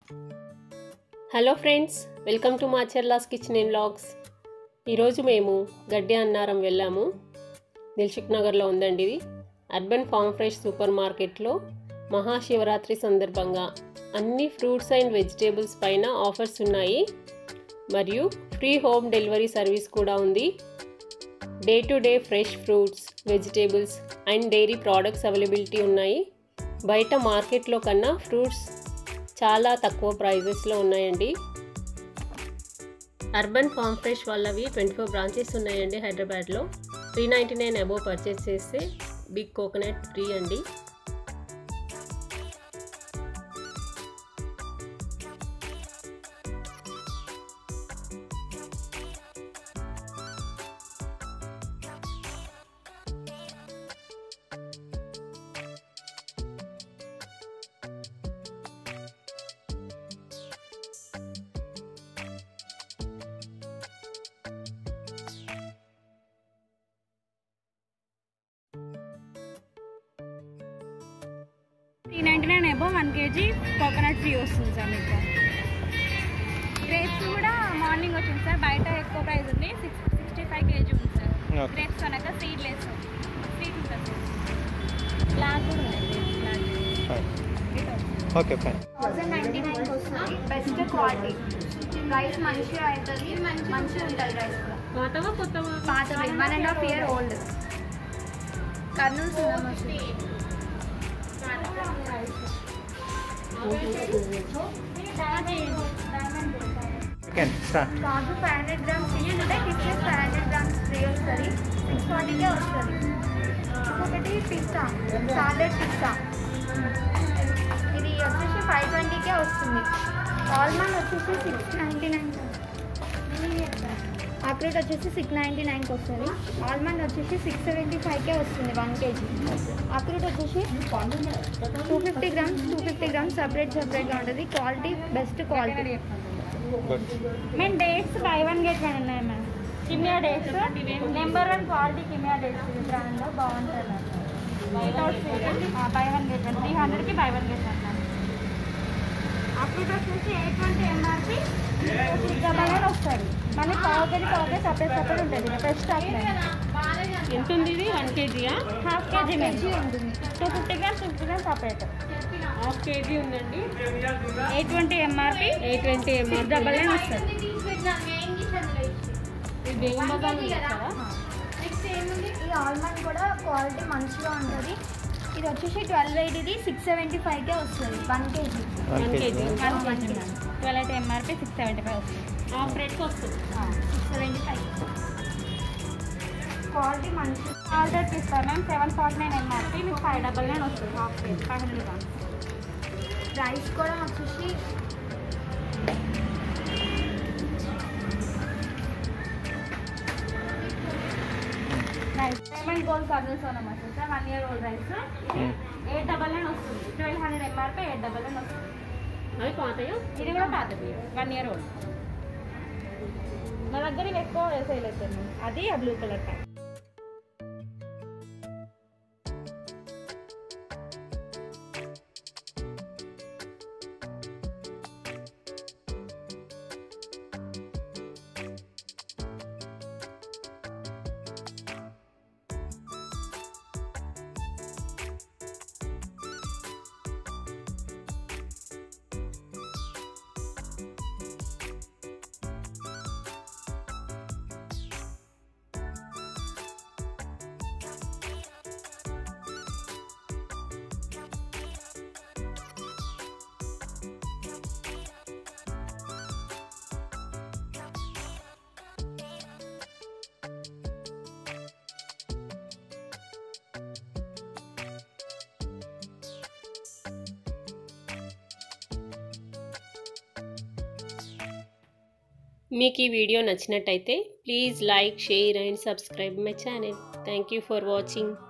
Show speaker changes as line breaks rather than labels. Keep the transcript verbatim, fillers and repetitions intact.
Hello friends, welcome to Macharla's kitchen and vlogs. ఈరోజు మేము గడ్డి అన్నారం వెళ్ళాము. దిల్సుఖ్ నగర్లో ఉందండి ఇది. అర్బన్ ఫార్మ్ ఫ్రెష్ సూపర్ మార్కెట్లో మహాశివరాత్రి సందర్భంగా అన్ని ఫ్రూట్స్ అండ్ వెజిటేబుల్స్ పైన ఆఫర్స్ ఉన్నాయి మరియు ఫ్రీ హోమ్ డెలివరీ సర్వీస్ కూడా ఉంది. Day to day fresh fruits, vegetables and dairy products availability ఉన్నాయి. బయట మార్కెట్లో కన్నా ఫ్రూట్స్ చాలా తక్కువ ప్రైజెస్లో ఉన్నాయండి. అర్బన్ ఫార్మ్ ఫ్రెష్ వాళ్ళవి ట్వంటీ ఫోర్ బ్రాంచెస్ ఉన్నాయండి హైదరాబాద్లో. Three ninety nine above purchase చేస్తే బిగ్ కోకోనట్ ఫ్రీ అండి.
Three ninety nine above one KG coconut free వస్తుంది సార్ మీకు. గ్రేప్స్ కూడా మార్నింగ్ వచ్చింది సార్, బయట ఎక్కువ ప్రైస్ ఉంది. సిక్స్ సిక్స్టీ ఫైవ్ కేజీ ఉంది సార్. గ్రేప్స్ కనుక సీడ్ లెస్ స్వీట్ ఉంటుంది సార్. బ్లాక్ కూడా ఉంది.
Okay fine.
థౌసండ్ నైంటీ నైన్కి వస్తుంది. బెస్ట్ క్వాలిటీ రైస్ మంచిగా అవుతుంది, మంచిగా ఉంటుంది రైస్ కూడా.
పాతవా కొత్తవా?
పాతవి, one and half year old. Kurnool సున్నం వస్తుంది. కాజు ఫైవ్ హండ్రెడ్ గ్రామ్స్ ఫ్రీ ఉంటాయి. కిస్మిస్ ఫైవ్ హండ్రెడ్ గ్రామ్స్ ఫ్రీ వస్తుంది. సిక్స్ ఫార్టీకే వస్తుంది. ఇంకొకటి పిస్తా, సాలెడ్ పిస్తా, ఇది వచ్చేసి ఫైవ్ ట్వంటీకే వస్తుంది. ఆల్మండ్ వచ్చేసి సిక్స్ నైంటీ నైన్. అక్రూట్ వచ్చేసి సిక్స్ నైంటీ నైన్కి వస్తుంది. ఆల్మండ్ వచ్చేసి సిక్స్ సెవెంటీ ఫైవ్కే వస్తుంది వన్ కేజీ. అక్రూట్ వచ్చేసి two fifty grams two fifty grams separate సపరేట్గా ఉంటుంది. Quality best quality.
మేము dates buy one get one ఉన్నాయి ma'am. Kimia dates number one quality. Kimia dates brand బాగుంటుంది ma'am. Buy one get one three హండ్రెడ్కి buy one get one ma'am. అక్రూట్ వచ్చేసి eight twenty MRP double వస్తుంది. మళ్ళీ పావు KG పావు కేజీ సపరేట్ సపరేట్ ఉంటుంది. ఫ్రెష్ స్టాక్
ఎంత ఉంది ఇది? వన్ కేజీయా?
హాఫ్ కేజీ కేజీ ఉంటుంది. Two fifty grams fifty grams separate.
Half KG ఉందండి.
Eight twenty MRP
eight twenty MR
double nine వస్తుంది.
ఇది బేగం బజార్లో ఇస్తారా?
ఈ ఆల్మండ్ కూడా క్వాలిటీ మంచిగా ఉంటుంది. ఇది వచ్చేసి ట్వెల్వ్ ఎయిటీది సిక్స్ సెవెంటీ ఫైవ్కే వస్తుంది one KG.
One KG
one KG ma'am. Twelve eight MRP six seventy five వస్తుంది.
హాఫ్ రేట్కి వస్తుంది.
సిక్స్ సెవెంటీ ఫైవ్ క్వాలిటీ మంచి.
ఆల్రెడీ ఇస్తాను ma'am. Seven forty nine MRP మీకు ఫైవ్ డబల్ నైన్ వస్తుంది. Half KG five hundred grams.
Rice కూడా వచ్చేసి
rice payment gold Kurnool Sona వస్తుంది sir. One year old rice. ఇది ఎయిట్ డబల్ నైన్ వస్తుంది. Twelve hundred MRP eight double nine వస్తుంది.
అవి పాతయా?
ఇది కూడా పాతది, వన్ ఇయర్ ఓల్డ్. మా దగ్గర ఇవి ఎక్కువ సేల్ అవుతుంది. అది ఆ బ్లూ కలర్ ప్యాక్.
మీకు ఈ వీడియో నచ్చినట్టయితే please like, share and subscribe my channel. Thank you for watching.